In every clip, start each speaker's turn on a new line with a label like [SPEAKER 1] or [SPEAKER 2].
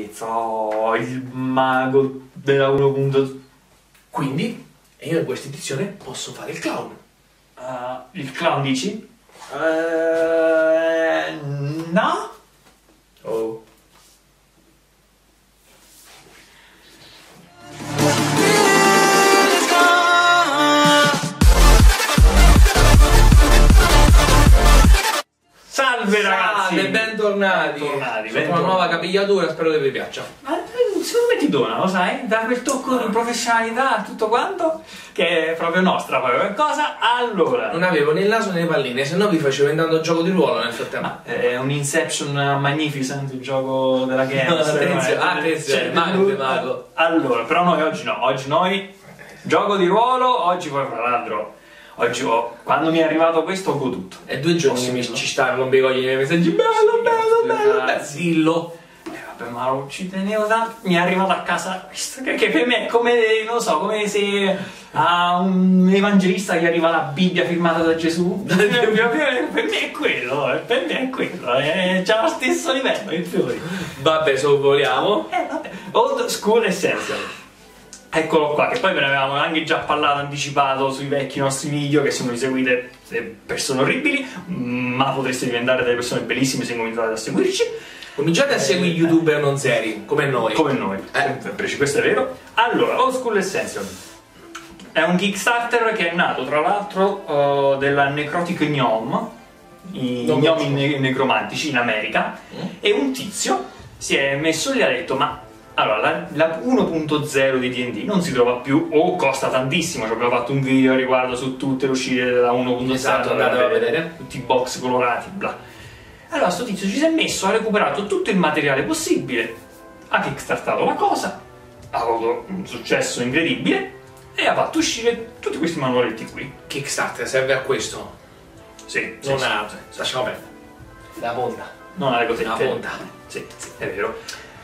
[SPEAKER 1] schifezza, oh, il mago della 1.
[SPEAKER 2] Quindi, e io in questa edizione posso fare il clown.
[SPEAKER 1] Il clown dici? No?
[SPEAKER 2] Oh.
[SPEAKER 1] Salve ragazzi!
[SPEAKER 2] Salve, bentornati! Sotto una nuova capigliatura, spero che vi piaccia.
[SPEAKER 1] Ma secondo me ti dona, lo sai? Da quel tocco di professionalità, tutto quanto, che è proprio nostra poi qualcosa. Allora,
[SPEAKER 2] Non avevo né il naso né le palline, se no vi facevo intanto gioco di ruolo nel frattempo.
[SPEAKER 1] è un Inception Magnificent, il gioco della Games.
[SPEAKER 2] Attenzione, mago.
[SPEAKER 1] Allora, però noi oggi noi gioco di ruolo, oggi poi fra l'altro, quando mi è arrivato questo ho goduto.
[SPEAKER 2] È 2 giorni che ci sta con i miei messaggi, bello, dillo.
[SPEAKER 1] Vabbè, ma ci tenevo tanto, mi è arrivato a casa questo, che per me è come, non lo so, come se a un evangelista gli arriva la Bibbia firmata da Gesù. Per me è quello, c'è lo stesso livello, in fiori.
[SPEAKER 2] Vabbè, sorvoliamo.
[SPEAKER 1] Vabbè. Old School Essential. Eccolo qua, che poi ve ne avevamo anche già parlato anticipato sui vecchi nostri video, che se non li seguite persone orribili, ma potreste diventare delle persone bellissime se cominciate a seguirci.
[SPEAKER 2] Cominciate a seguire youtuber non seri, come noi.
[SPEAKER 1] Come noi, questo è vero. Allora, Old School Essential è un Kickstarter che è nato tra l'altro della Necrotic Gnome, i gnomi necromantici in America, e un tizio si è messo lì e ha detto: ma allora, la 1.0 di D&D non si trova più o costa tantissimo, ci abbiamo fatto un video a riguardo su tutte le uscite della 1.0,
[SPEAKER 2] esatto, andate a vedere
[SPEAKER 1] tutti i box colorati, bla. Allora sto tizio ci si è messo, ha recuperato tutto il materiale possibile, ha kickstartato la cosa, ha avuto un successo incredibile e ha fatto uscire tutti questi manualetti qui.
[SPEAKER 2] Kickstarter serve a questo.
[SPEAKER 1] Sì,
[SPEAKER 2] Non
[SPEAKER 1] sì,
[SPEAKER 2] ha...
[SPEAKER 1] sì.
[SPEAKER 2] Lasciamo perdere. La ponta.
[SPEAKER 1] Non ha le cosette.
[SPEAKER 2] La ponta.
[SPEAKER 1] Sì, è vero.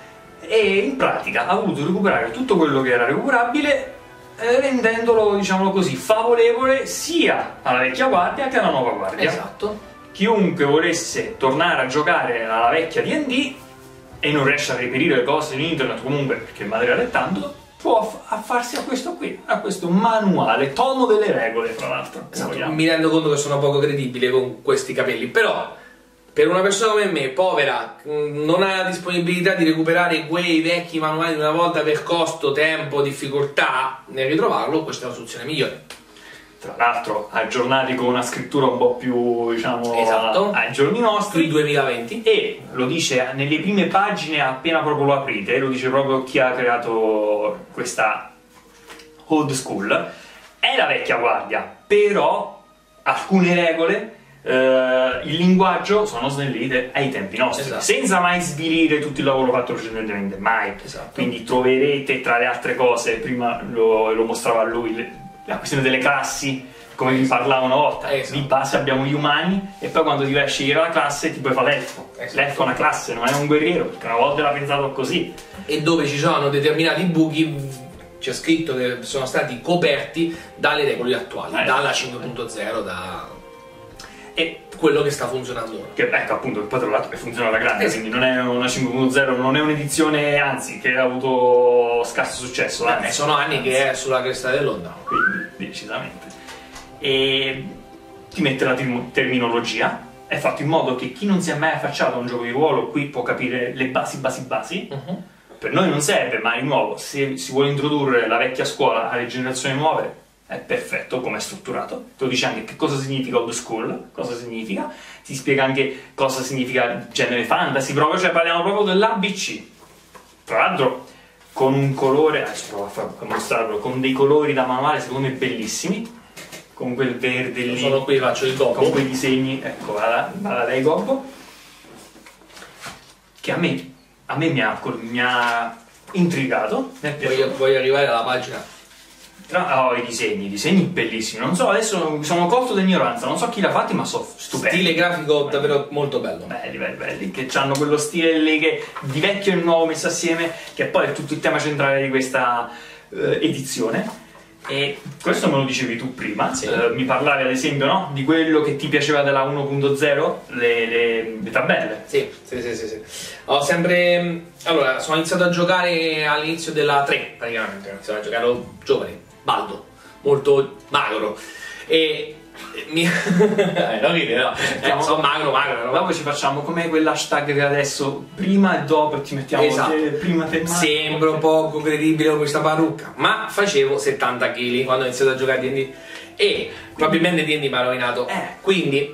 [SPEAKER 1] E in pratica ha voluto recuperare tutto quello che era recuperabile, rendendolo, diciamolo così, favorevole sia alla vecchia guardia che alla nuova guardia.
[SPEAKER 2] Esatto.
[SPEAKER 1] Chiunque volesse tornare a giocare alla vecchia D&D e non riesce a reperire le cose in internet comunque perché il materiale è tanto, può affarsi a questo qui, a questo manuale, tomo delle regole fra l'altro.
[SPEAKER 2] Esatto. Mi rendo conto che sono poco credibile con questi capelli, però per una persona come me, povera, non ha la disponibilità di recuperare quei vecchi manuali di una volta per costo, tempo, difficoltà nel ritrovarlo, questa è la soluzione migliore.
[SPEAKER 1] Tra l'altro aggiornati con una scrittura un po' più, diciamo,
[SPEAKER 2] esatto,
[SPEAKER 1] ai giorni nostri.
[SPEAKER 2] Il 2020.
[SPEAKER 1] E lo dice nelle prime pagine appena proprio lo aprite, lo dice proprio chi ha creato questa Old School. È la vecchia guardia, però alcune regole, il linguaggio sono snellite ai tempi nostri,
[SPEAKER 2] esatto,
[SPEAKER 1] senza mai svilire tutto il lavoro fatto precedentemente, mai.
[SPEAKER 2] Esatto.
[SPEAKER 1] Quindi troverete tra le altre cose, prima lo mostrava lui, la questione delle classi, come vi parlavo una volta.
[SPEAKER 2] Esatto.
[SPEAKER 1] Di base abbiamo gli umani e poi quando ti vai a scegliere la classe ti puoi fare l'elfo.
[SPEAKER 2] Esatto.
[SPEAKER 1] L'elfo è una classe, non è un guerriero, perché una volta era pensato così.
[SPEAKER 2] E dove ci sono determinati buchi c'è scritto che sono stati coperti dalle regole attuali, dalla 5.0, da... e quello che sta funzionando ora.
[SPEAKER 1] Che ecco appunto, che poi tra l'altro funziona alla grande,
[SPEAKER 2] esatto,
[SPEAKER 1] quindi non è una 5.0, non è un'edizione, anzi, che ha avuto scarso successo.
[SPEAKER 2] Sono anni che è sulla cresta dell'onda.
[SPEAKER 1] Quindi, decisamente. E ti mette la terminologia, è fatto in modo che chi non si è mai affacciato a un gioco di ruolo qui può capire le basi. Per noi non serve, ma di nuovo, se si vuole introdurre la vecchia scuola alle generazioni nuove, è perfetto come è strutturato. Te lo dice anche che cosa significa Old School, cosa significa, ti spiega anche cosa significa genere fantasy, proprio, cioè parliamo proprio dell'ABC. Tra l'altro con un colore, adesso provo a mostrarlo, con dei colori da manuale secondo me bellissimi, con quel verde lì,
[SPEAKER 2] sono qui, faccio il gobbo,
[SPEAKER 1] con quei disegni, ecco, vada lei gobbo, che a me mi ha intrigato.
[SPEAKER 2] Voglio arrivare alla pagina.
[SPEAKER 1] I disegni bellissimi, non so, adesso sono colto d'ignoranza, non so chi l'ha fatti, ma sono stupendi.
[SPEAKER 2] Stile grafico davvero molto bello.
[SPEAKER 1] Belli, che hanno quello stile lì che di vecchio e nuovo messo assieme, che poi è tutto il tema centrale di questa edizione. E questo me lo dicevi tu prima,
[SPEAKER 2] Sì.
[SPEAKER 1] Mi parlavi ad esempio, no? Di quello che ti piaceva della 1.0, le tabelle.
[SPEAKER 2] Sì. Ho sempre... Allora, sono iniziato a giocare all'inizio della 3, praticamente. Ho iniziato a giocare, ero giovane, baldo, molto magro. E... non ride, no? Sono magro, no?
[SPEAKER 1] Dopo ci facciamo come quell'hashtag che adesso, prima e dopo, e ti mettiamo
[SPEAKER 2] Esatto.
[SPEAKER 1] prima te.
[SPEAKER 2] Sembro poco credibile con questa parrucca, ma facevo 70 kg quando ho iniziato a giocare a D&D e probabilmente D&D mi ha rovinato. Quindi,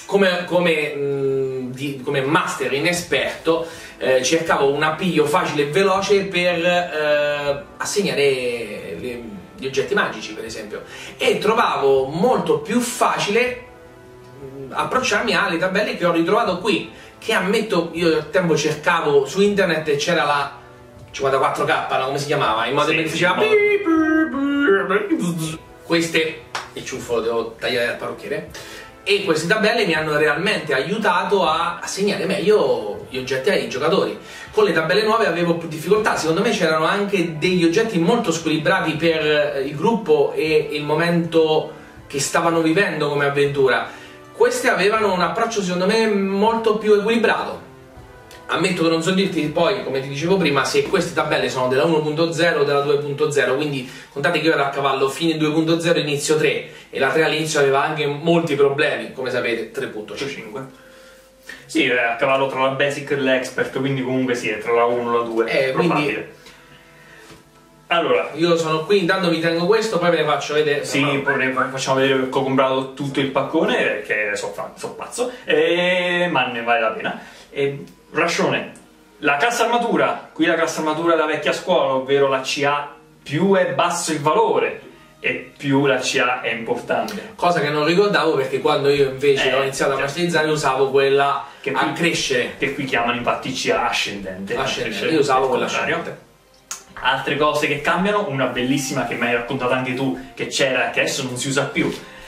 [SPEAKER 2] come master inesperto, cercavo un appiglio facile e veloce per assegnare gli oggetti magici, per esempio, e trovavo molto più facile approcciarmi alle tabelle che ho ritrovato qui, che ammetto, io al tempo cercavo su internet e c'era la 54K, no? Come si chiamava? In modo che faceva queste, il ciuffo devo tagliare dal parrucchiere, e queste tabelle mi hanno realmente aiutato a assegnare meglio gli oggetti ai giocatori. Con le tabelle nuove avevo più difficoltà, secondo me c'erano anche degli oggetti molto squilibrati per il gruppo e il momento che stavano vivendo come avventura. Queste avevano un approccio secondo me molto più equilibrato. Ammetto che non so dirti poi, come ti dicevo prima, se queste tabelle sono della 1.0 o della 2.0, quindi contate che io ero a cavallo fine 2.0 inizio 3 e la 3 all'inizio aveva anche molti problemi, come sapete 3.5.
[SPEAKER 1] Sì, è a cavallo tra la basic e l'expert, quindi comunque sì, è tra la 1 e la 2.
[SPEAKER 2] Quindi
[SPEAKER 1] allora,
[SPEAKER 2] io sono qui, intanto vi tengo questo, poi ve ne faccio vedere.
[SPEAKER 1] Sì, poi ne facciamo vedere perché ho comprato tutto il paccone, perché so pazzo, ma ne vale la pena. Rascione, la classe armatura, qui la classe armatura della vecchia scuola, ovvero la CA, più è basso il valore e più la CA è importante.
[SPEAKER 2] Cosa che non ricordavo perché quando io invece ho iniziato a masterizzare usavo quella
[SPEAKER 1] che
[SPEAKER 2] a crescere.
[SPEAKER 1] Che qui chiamano infatti CA ascendente.
[SPEAKER 2] Io usavo quella ascendente.
[SPEAKER 1] Altre cose che cambiano, una bellissima che mi hai raccontato anche tu, che c'era, che adesso non si usa più.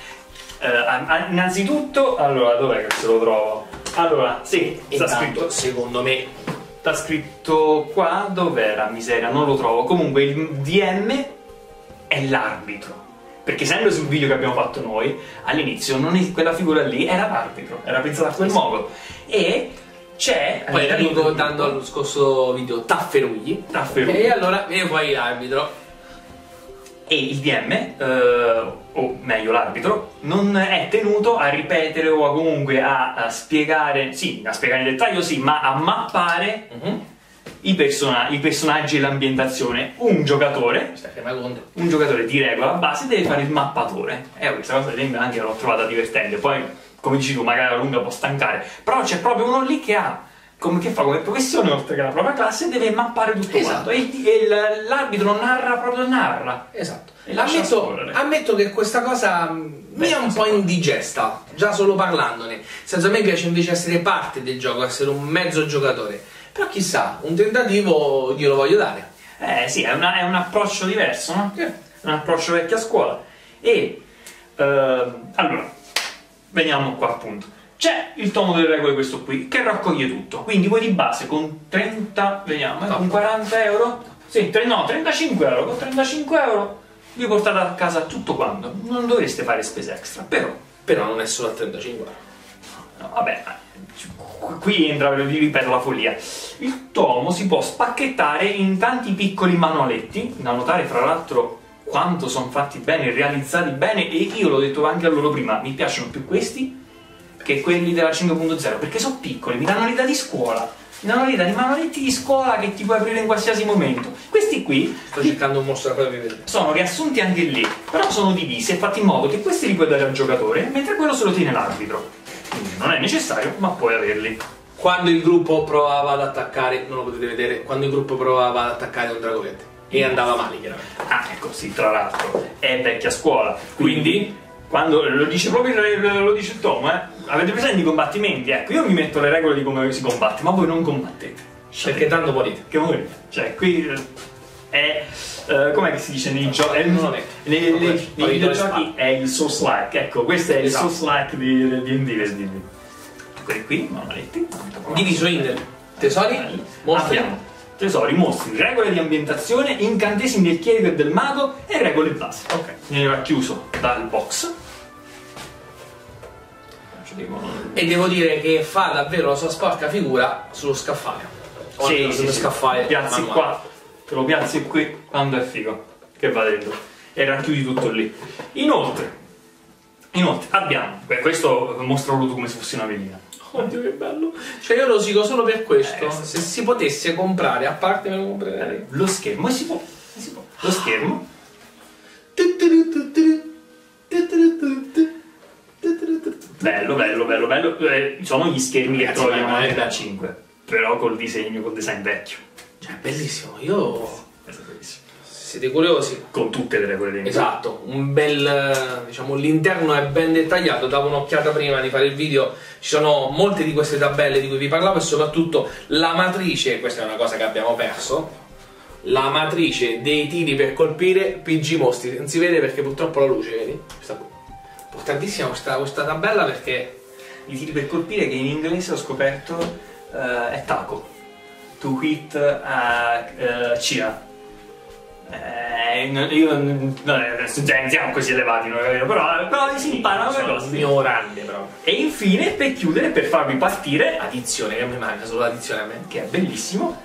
[SPEAKER 1] Innanzitutto, allora, dov'è che se lo trovo? Allora, sì, sta scritto,
[SPEAKER 2] secondo me,
[SPEAKER 1] sta scritto qua, dov'era, miseria, non lo trovo. Comunque il DM è l'arbitro, perché sempre sul video che abbiamo fatto noi, all'inizio quella figura lì era l'arbitro, era pensata a quel modo. E c'è,
[SPEAKER 2] poi era ricordando allo scorso video, Tafferugli, e allora viene poi l'arbitro.
[SPEAKER 1] E il DM, o meglio l'arbitro, non è tenuto a ripetere o comunque a spiegare, sì, a spiegare in dettaglio sì, ma a mappare i personaggi e l'ambientazione. Un giocatore di regola base deve fare il mappatore. Questa cosa ad esempio anche l'ho trovata divertente, poi come dici tu magari alla lunga può stancare, però c'è proprio uno lì che fa come professione, oltre che la propria classe, deve mappare tutto quanto, e l'arbitro narra.
[SPEAKER 2] Esatto. Ammetto che questa cosa mi è un po' indigesta, già solo parlandone. Senza, a me piace invece essere parte del gioco, essere un mezzo giocatore. Però chissà, un tentativo glielo voglio dare.
[SPEAKER 1] Sì, è un approccio diverso, no? Un approccio vecchia scuola. E allora, veniamo qua appunto. C'è il tomo delle regole, questo qui, che raccoglie tutto. Quindi voi di base con 30, vediamo, con 40 euro, sì, 35 euro, con 35 euro vi portate a casa tutto quanto. Non dovreste fare spese extra,
[SPEAKER 2] però non è solo a 35 euro.
[SPEAKER 1] No, vabbè, qui entra, vi ripeto, la follia. Il tomo si può spacchettare in tanti piccoli manualetti, da notare fra l'altro quanto sono fatti bene, realizzati bene, e io l'ho detto anche a loro prima, mi piacciono più questi che quelli della 5.0, perché sono piccoli, mi danno l'idea di scuola, mi danno l'idea di manualetti di scuola che ti puoi aprire in qualsiasi momento. Questi qui
[SPEAKER 2] sto cercando un mostro da vedere,
[SPEAKER 1] sono riassunti anche lì, però sono divisi e fatti in modo che questi li puoi dare al giocatore, mentre quello se lo tiene l'arbitro. Quindi non è necessario, ma puoi averli.
[SPEAKER 2] Quando il gruppo provava ad attaccare, non lo potete vedere, quando il gruppo provava ad attaccare un dragoletto e andava male, chiaramente.
[SPEAKER 1] Ecco, sì, tra l'altro è vecchia scuola, quindi quando lo dice proprio il tomo, avete presente i combattimenti? Ecco, io mi metto le regole di come si combatte, ma voi non combattete,
[SPEAKER 2] perché tanto morite.
[SPEAKER 1] Che morite. Cioè, qui è com'è che si dice nei giochi? Nei videogiochi è il Souls-like. Ecco, questo è il Souls-like di D&D. Quelli qui, manualetti,
[SPEAKER 2] diviso in tesori,
[SPEAKER 1] abbiamo tesori, mostri, regole di ambientazione, incantesimi del chierico e del mago e regole base.
[SPEAKER 2] Ok.
[SPEAKER 1] Viene racchiuso dal box.
[SPEAKER 2] E devo dire che fa davvero la sua sporca figura sullo scaffale.
[SPEAKER 1] Sì,
[SPEAKER 2] scaffale
[SPEAKER 1] piazzi
[SPEAKER 2] manuale.
[SPEAKER 1] qua, te lo piazzi qui quando è figo, che va dentro. E racchiudi tutto lì. Inoltre abbiamo, questo mostralo tu come se fosse una velina.
[SPEAKER 2] Oddio che bello. Cioè io lo usico solo per questo.
[SPEAKER 1] Sì.
[SPEAKER 2] Se si potesse comprare, a parte me lo comprerei.
[SPEAKER 1] Lo schermo, si può. Lo schermo. Bello. Sono gli schermi che troviamo anche da 5, però col design vecchio.
[SPEAKER 2] Cioè, bellissimo. Io...
[SPEAKER 1] Questo è bellissimo.
[SPEAKER 2] Siete curiosi?
[SPEAKER 1] Con tutte le regole dei
[SPEAKER 2] Esatto, un bel, diciamo, l'interno è ben dettagliato, davo un'occhiata prima di fare il video, ci sono molte di queste tabelle di cui vi parlavo e soprattutto la matrice, questa è una cosa che abbiamo perso, la matrice dei tiri per colpire PG Mostri, non si vede perché purtroppo la luce, vedi? Importantissima questa tabella perché...
[SPEAKER 1] I tiri per colpire che in inglese ho scoperto è taco, to hit Cia. Io non siamo così elevati, però si imparano le cose.
[SPEAKER 2] Ignorante però.
[SPEAKER 1] E infine, per chiudere, per farvi partire,
[SPEAKER 2] Addizione, che mi manca solo l'addizione a me.
[SPEAKER 1] che è bellissimo,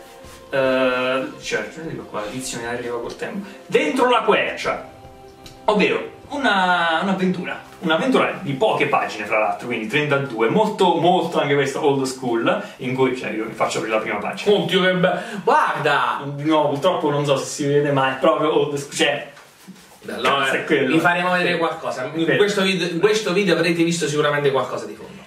[SPEAKER 1] certo, qua l'addizione arriva col tempo, dentro la quercia, ovvero un'avventura di poche pagine, fra l'altro, quindi 32, molto anche questo old school, in cui io vi faccio aprire la prima pagina.
[SPEAKER 2] Oddio che bello! Guarda!
[SPEAKER 1] No, purtroppo non so se si vede, ma è proprio old school, cioè...
[SPEAKER 2] Allora, vi faremo vedere qualcosa. In questo video avrete visto sicuramente qualcosa di fondo.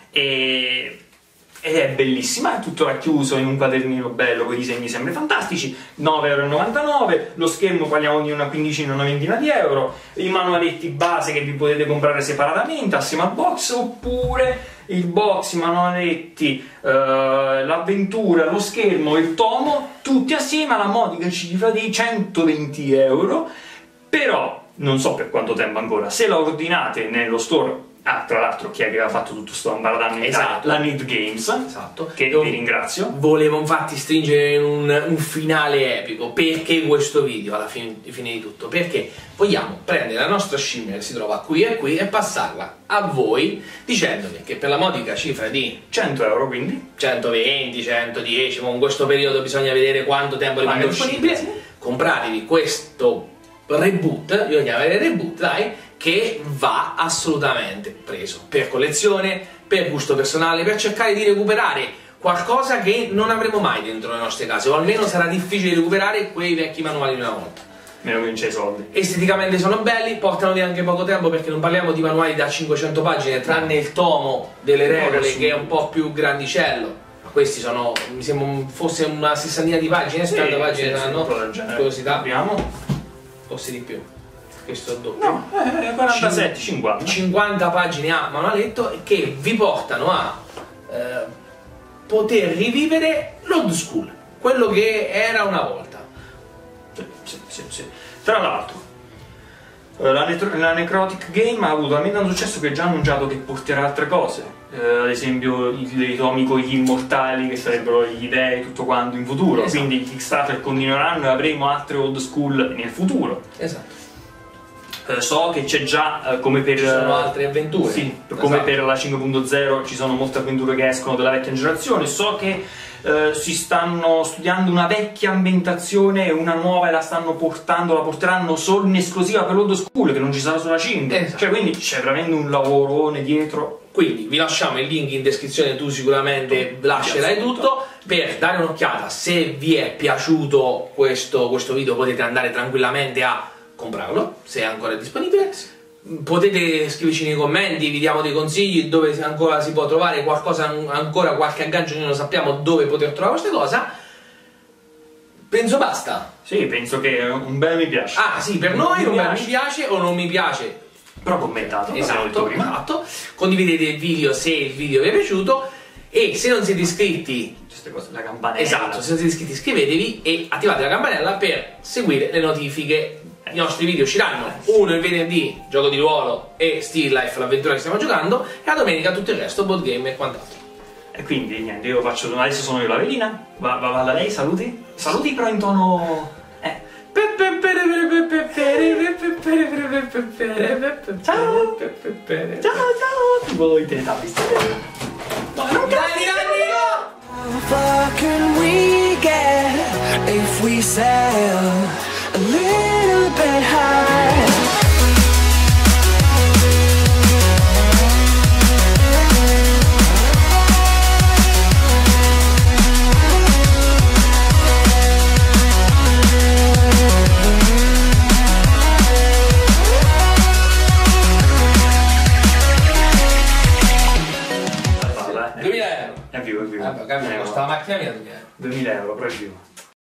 [SPEAKER 1] Ed è bellissima, è tutto racchiuso in un quadernino bello con i disegni sempre fantastici, 9,99 €, lo schermo parliamo di una quindicina, una ventina di euro, i manualetti base che vi potete comprare separatamente assieme al box, oppure il box, i manualetti, l'avventura, lo schermo e il tomo, tutti assieme alla modica cifra di 120 €, però non so per quanto tempo ancora, se la ordinate nello store. Tra l'altro chi è che aveva fatto tutto sto ambaradano in Italia? La Need Games,
[SPEAKER 2] esatto.
[SPEAKER 1] che vi ringrazio.
[SPEAKER 2] Volevo infatti stringere in un finale epico. Perché questo video alla fine di tutto? Perché vogliamo prendere la nostra scimmia che si trova qui e qui e passarla a voi dicendovi che per la modica cifra di
[SPEAKER 1] 100 €, quindi
[SPEAKER 2] 120, 110, ma in questo periodo bisogna vedere quanto tempo rimane disponibile, compratevi questo reboot, io chiamo il reboot, dai, che va assolutamente preso per collezione, per gusto personale, per cercare di recuperare qualcosa che non avremo mai dentro le nostre case, o almeno sarà difficile recuperare quei vecchi manuali di una volta.
[SPEAKER 1] meno che non c'è i soldi.
[SPEAKER 2] Esteticamente sono belli, portano via anche poco tempo perché non parliamo di manuali da 500 pagine, tranne il tomo delle regole che è un po' più grandicello. Questi sono, mi sembra fosse una sessantina di pagine, 70 pagine saranno, curiosità.
[SPEAKER 1] Abbiamo
[SPEAKER 2] forse di più. Questo è doppio.
[SPEAKER 1] No, 47, 50.
[SPEAKER 2] 50 pagine a manualetto che vi portano a poter rivivere l'old school, quello che era una volta.
[SPEAKER 1] Sì. Tra l'altro, la Necrotic Game ha avuto talmente tanto successo che ha già annunciato che porterà altre cose. Ad esempio i tomi con gli immortali, che sarebbero gli dei, tutto quanto in futuro. Esatto. Quindi i Kickstarter continueranno e avremo altre old school nel futuro.
[SPEAKER 2] Esatto.
[SPEAKER 1] So che c'è già, come per...
[SPEAKER 2] Ci sono altre avventure.
[SPEAKER 1] Sì, come per la 5.0 ci sono molte avventure che escono della vecchia generazione. So che si stanno studiando una vecchia ambientazione e una nuova e la porteranno solo in esclusiva per l'old school, che non ci sarà sulla 5.
[SPEAKER 2] Esatto.
[SPEAKER 1] Cioè, quindi c'è veramente un lavorone dietro.
[SPEAKER 2] Quindi vi lasciamo il link in descrizione, tu sicuramente lascerai tutto per dare un'occhiata. Se vi è piaciuto questo video potete andare tranquillamente a comprarlo, se è ancora disponibile. Potete scriverci nei commenti, vi diamo dei consigli dove ancora si può trovare qualcosa, ancora qualche aggancio, noi non sappiamo dove poter trovare questa cosa. Penso basta.
[SPEAKER 1] Sì, penso che un bel mi piace.
[SPEAKER 2] Ah sì, per noi un bel mi piace o non mi piace,
[SPEAKER 1] però commentate.
[SPEAKER 2] Esatto. Condividete il video se il video vi è piaciuto e se non siete iscritti,
[SPEAKER 1] la campanella.
[SPEAKER 2] Esatto, se non siete iscritti iscrivetevi e attivate la campanella per seguire le notifiche. I nostri video usciranno, uno il venerdì, gioco di ruolo e Still Life, l'avventura che stiamo giocando, e la domenica tutto il resto, board game e quant'altro.
[SPEAKER 1] E quindi niente, io faccio. Adesso sono io la velina. Va da lei, saluti. Saluti però in tono. Ciao! Ciao! Tipo i Teletubbies. No, non
[SPEAKER 3] How far can we get if we sail a little bit high?
[SPEAKER 1] È vivo.
[SPEAKER 2] Vabbè, cambia, costa la macchina mia 2000 euro.
[SPEAKER 1] 2000 euro, però è vivo.